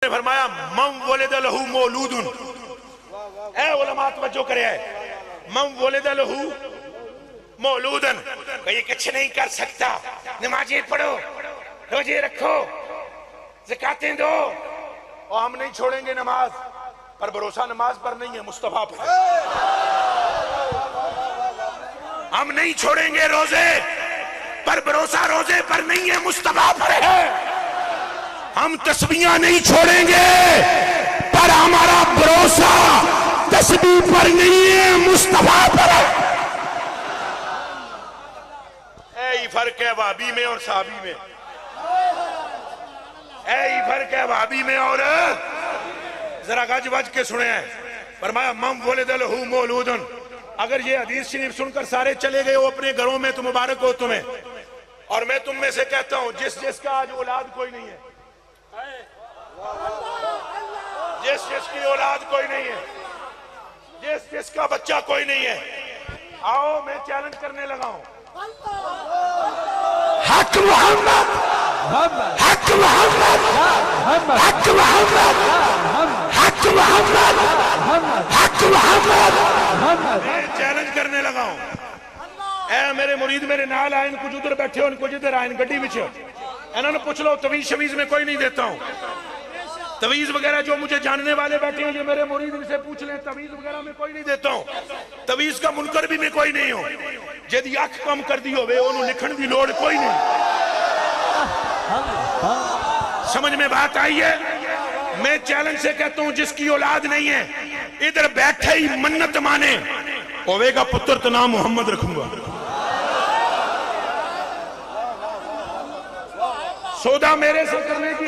फरमाया मम वलिद लहू मौलूदुन, ए उलमा तवज्जो करे, मम वलिद लहू मौलूदन, ये कुछ नहीं कर सकता, नमाजें पढ़ो, रोजे रखो, ज़कातें दो, और हम नहीं छोड़ेंगे नमाज, पर भरोसा नमाज पर नहीं है, मुस्तफा पर। हम नहीं छोड़ेंगे रोजे, पर भरोसा रोजे पर नहीं है, मुस्तफा पर है। हम तस्बीहां नहीं छोड़ेंगे, पर हमारा भरोसा तस्बीह पर नहीं है, मुस्तफा पर है। यही फर्क है वाबी में और साबी में, यही फर्क है वाबी में और, जरा गज वज के सुने हैं। फरमाया मम वलिद लहू मौलूदुन, अगर ये हदीस शरीफ सुनकर सारे चले गए हो अपने घरों में तो मुबारक हो तुम्हें, और मैं तुम में से कहता हूं जिस जिसका आज औलाद कोई नहीं है, जिस जिसकी औलाद कोई नहीं है, जिस जिसका बच्चा कोई नहीं है, आओ मैं चैलेंज करने लगा हूं, हक मोहम्मद, हक मोहम्मद, हक मोहम्मद, हक मोहम्मद, हक मोहम्मद, मैं चैलेंज करने लगा हूं। ए मेरे मुरीद मेरे नाल आए, कुछ उधर बैठे हो, कुछ इधर आए गड्डी विच, इन्होंने पूछ लो, तवीज शवीज में कोई नहीं देता हूं, तवीज वगैरह जो मुझे जानने वाले बैठे हैं, ये मेरे मुरीद इनसे पूछ लें, तवीज वगैरह में कोई नहीं देता हूं, तवीज का मुनकर भी मैं कोई नहीं हूं, यदि अख कम कर दी होवे ओनू लिखण दी लोड़ कोई नहीं। समझ में बात आई है? मैं चैलेंज से कहता हूं जिसकी औलाद नहीं है, इधर बैठे ही मन्नत माने, होवेगा पुत्र तो नाम मोहम्मद रखूंगा। सौदा मेरे से करने की,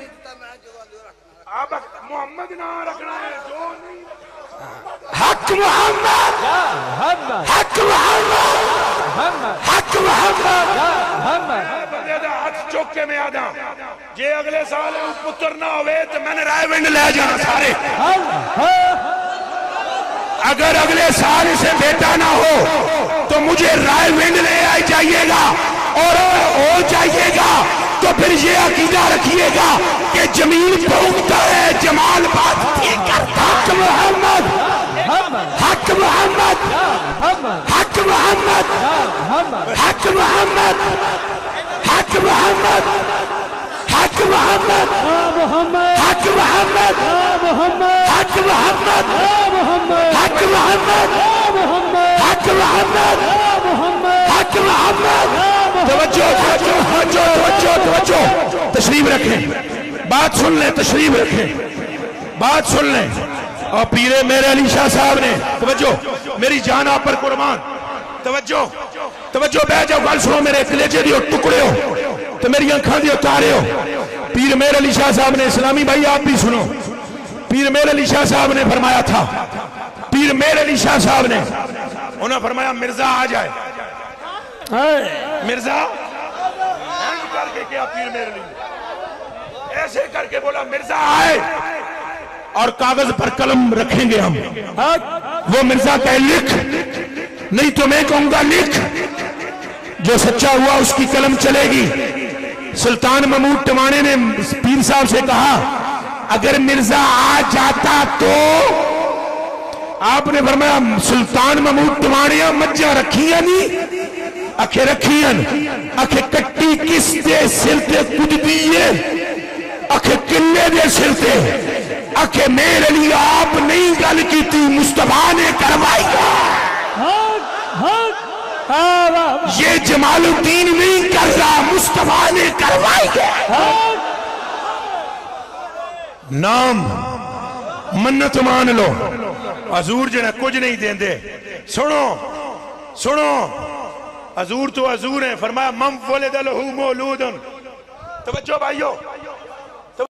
अब मोहम्मद ना रखना है, जो नहीं, हक मोहम्मद, हक मोहम्मद, हक मोहम्मद, हाथ चौक के मैं आदा, जे अगले साल पुत्र ना होवे तो मैंने रायविंड ले जाना सारे, अगर अगले साल इसे बेटा ना हो तो मुझे रायविंड ले आ जाइएगा, और हो जाइएगा तो फिर ये अकीदा रखिएगा कि जमीन पहुंचता है, जमाल बात ठीक करता। हक मोहम्मद, हक मोहम्मद, हक मोहम्मद, हक मोहम्मद, हक मोहम्मद, हक मोहम्मद, हक मोहम्मद, हक मोहम्मद, हक मोहम्मद, हक मोहम्मद, हक मोहम्मद। तवज्जो तवज्जो तवज्जो तवज्जो तवज्जो, तशरीफ रखें, बात सुन लें, तशरीफ रखें, बात सुन लें। और पीरे मेरे अली शाह साहब ने, तवज्जो, मेरी जान आप पर कुर्बान, तवज्जो तवज्जो, बैठ जाओ, गल सुनो, मेरे कलेजे दियो टुकड़े हो तो मेरी आंखां दियो तारे हो। पीर मेरे अली शाह साहब ने, इस्लामी भाई आप भी सुनो, पीर मेरे अली शाह साहब ने फरमाया था, पीर मेरे अली शाह साहब ने, उन्होंने फरमाया मिर्जा आ जाए, मिर्जा करके क्या, पीर मेरे अली ऐसे करके बोला मिर्जा आए, और कागज पर कलम रखेंगे हम, वो मिर्जा कहे लिख, नहीं तो मैं कहूंगा लिख, जो सच्चा हुआ उसकी कलम चलेगी। सुल्तान महमूद टमाने ने पीर साहब से कहा अगर मिर्जा आ जाता तो, आपने फरमाया सुल्तान महमूद टमाने मज्जा रखिया नहीं, अखे रखियन, अखे कट्टी किस दे सिर ते कुछ दिए, अखे किले दे सिर ते, अखे मेरे लिए आप नहीं गल की थी, मुस्तफा ने करवाई। ये जमालुद्दीन नहीं कर रहा, मुस्तफा ने करवाई। नाम मन्नत मान लो, हजूर जो कुछ नहीं देंदे। सुनो सुनो, हजूर तो हजूर है, फरमाया मम वलिद लहू मौलूदुन। तवज्जो भाइयों,